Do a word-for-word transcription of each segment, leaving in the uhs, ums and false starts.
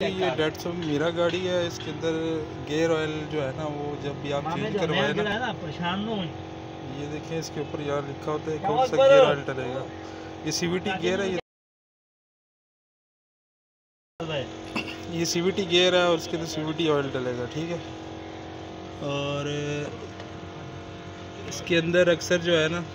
ये डेढ़ सौ मेरा गाड़ी है, इसके अंदर गेयर ऑयल जो है ना वो जब भी आप चेंज करवाए ना, परेशान न हो। ये देखें इसके ऊपर यहाँ लिखा होता है कौन सा गेयर ऑयल डलेगा। ये सीवीटी गेयर है, ये ये सीवीटी गेयर है और इसके अंदर सीवीटी ऑयल डलेगा, ठीक है। और इसके अंदर अक्सर जो है ना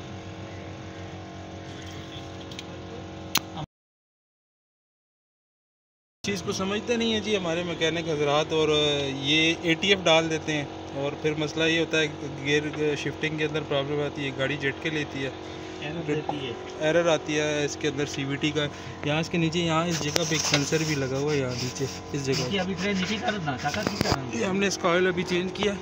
चीज़ को समझते नहीं है जी हमारे मैकेनिक हजरात, और ये एटीएफ डाल देते हैं और फिर मसला ये होता है गियर शिफ्टिंग के अंदर प्रॉब्लम आती है, गाड़ी झटके लेती है, एरर आती है इसके अंदर सीवीटी का। यहाँ इसके नीचे यहाँ इस जगह पे एक सेंसर भी लगा हुआ है, यहाँ नीचे इस जगह अभी हमने इसका ऑयल अभी चेंज किया।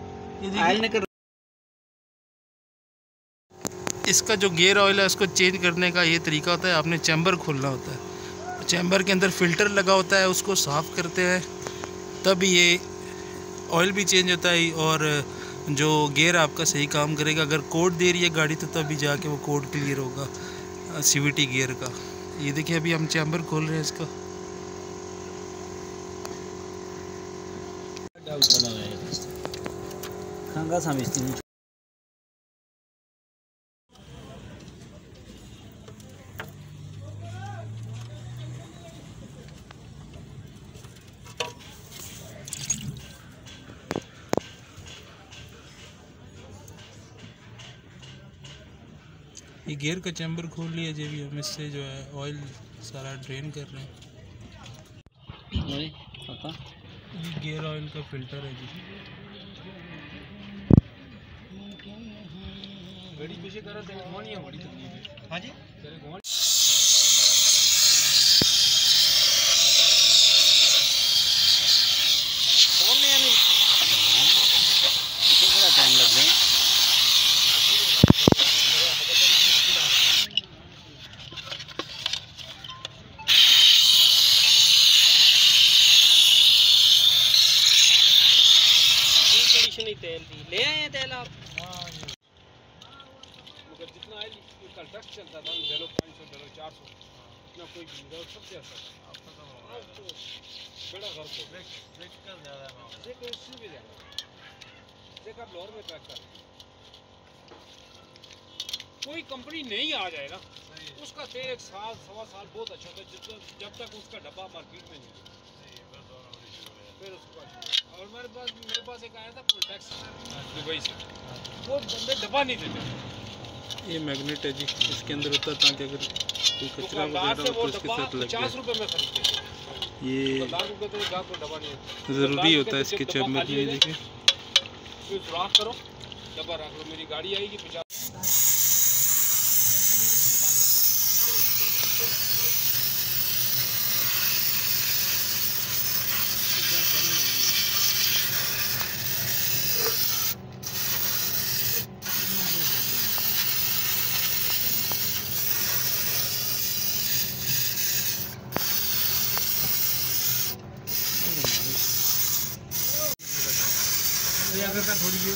इसका जो गियर ऑयल है उसको चेंज करने का ये तरीका होता है, आपने चैम्बर खोलना होता है, चैम्बर के अंदर फ़िल्टर लगा होता है, उसको साफ़ करते हैं तब ये ऑयल भी चेंज होता है और जो गियर आपका सही काम करेगा। अगर कोड दे रही है गाड़ी तो तभी जाके वो कोड क्लियर होगा सीवीटी गियर का। ये देखिए अभी हम चैम्बर खोल रहे हैं इसका। ये गियर का चैम्बर खोल लिया जी, भी हम इससे जो है ऑयल सारा ड्रेन कर रहे हैं। ये गियर ऑयल का फिल्टर है जी। गाड़ी पीछे कर रहे हैं, कौन है बड़ी तकलीफ है? हां जी तेरे कौन कौन नहीं है? इसको थोड़ा टाइम लग गया। तेल दी ले आए हैं तेल आप? हाँ मगर जितना है कल ट्रक चलता था डेलो पाँच सौ डेलो चार सौ इतना कोई भी सबसे अच्छा आपका तो बड़ा घर को ब्रेक ब्रेक कर ज़्यादा है, ब्रेक उससे भी ज़्यादा ब्रेक आप लोअर में पैक कर। कोई कंपनी नहीं आ जाए ना उसका तेल एक साल सवा साल बहुत अच्छा होता है जब तक उसका डब्बा मार्केट में नहीं फिर उसको। और मेरे पास मेरे पास एक आया था प्रोटेक्स दुबई से, वो बंदे डब्बा नहीं देते। ये मैग्नेट है जी, इसके अंदर होता है ताकि अगर कोई कचरा वगैरह हो तो उसके साथ लग जाए। पचास रुपये में खरीदते हैं ये, ज़रूरी होता है इसके चैम्बर में। देखिए सुराख करो डब्बा रख लो, मेरी गाड़ी आएगी पचास। थोड़ी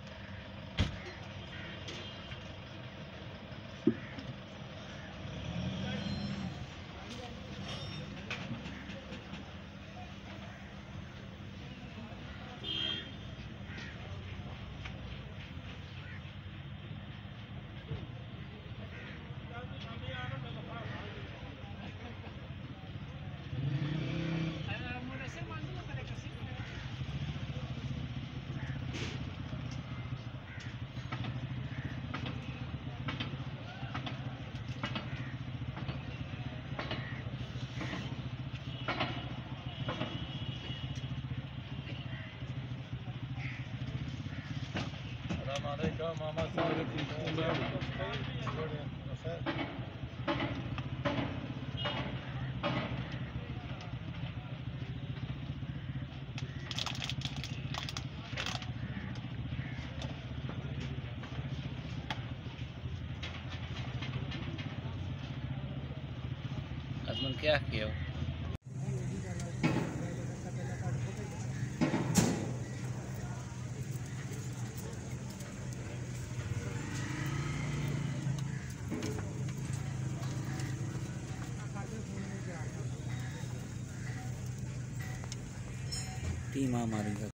अजमन क्या किया? तीन माह मारेगा।